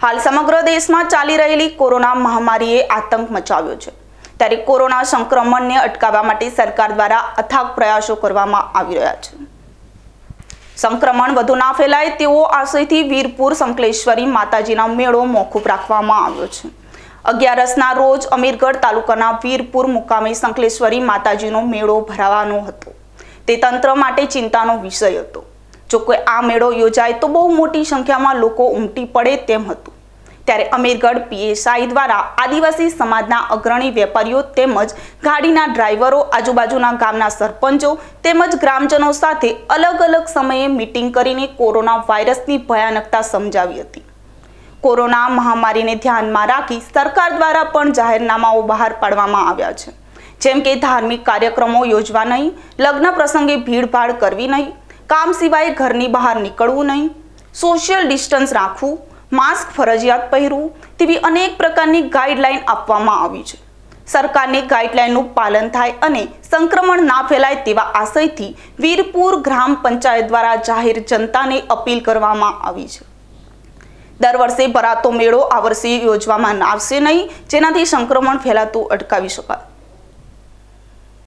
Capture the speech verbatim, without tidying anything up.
हाल समग्र देश में चाली रहेली कोरोना महामारीए आतंक मचाव्यो छे। त्यारे कोरोना संक्रमण ने अटकाववा माटे सरकार द्वारा अथाक प्रयासों करवामां आवी रह्या छे। संक्रमण वधु ना फैलाय तेवो आशयथी वीरपुर संकलेश्वरी माताजीना मेळो मोकूफ राखवामां आव्यो छे। अगियारसना रोज अमीरगढ़ तालुकाना वीरपुर मुकामे संकलेश्वरी माताजीनो मेळो भराવાનો हतो। ते तंत्र माटे चिंतानो विषय हतो। जो कोई आ मेळो योजाय तो बहु मोटी संख्यामां लोको उमटी पड़े तेम हतुं। त्यारे अमीरगढ़ पीएसआई द्वारा आदिवासी समाजना अग्रणी वेपारीओ तेमज गाड़ीना ड्राइवरो, आजुबाजुना गामना सरपंचो तेमज ग्रामजनों साथे अलग अलग समये मीटिंग करीने कोरोना वायरसनी भयानकता समजावी हती। कोरोना महामारीने ध्यानमां राखी सरकार द्वारा पण जाहेरनामाओ बहार पाडवामां आव्या छे। जेम के धार्मिक कार्यक्रमों योजवा नहीं, लग्न प्रसंगे भीड़भाड़ करवी नहीं, काम सिवाय घरनी बहार निकळवुं नहीं, सोशियल डिस्टन्स राखवुं, मास्क फरजियात पहेरवुं तेवी अनेक प्रकारनी गाइडलाइन आपवामां आवी छे। सरकारनी गाइडलाइननुं पालन थाय अने संक्रमण ना फैलाय तेवा आशयथी वीरपुर ग्राम पंचायत द्वारा जाहेर जनताने अपील करवामां आवी छे। दर वर्षे भरातो मेळो आ वर्षे योजवामां आवशे नहीं, जेनाथी संक्रमण फैलातुं अटकावी शकाय।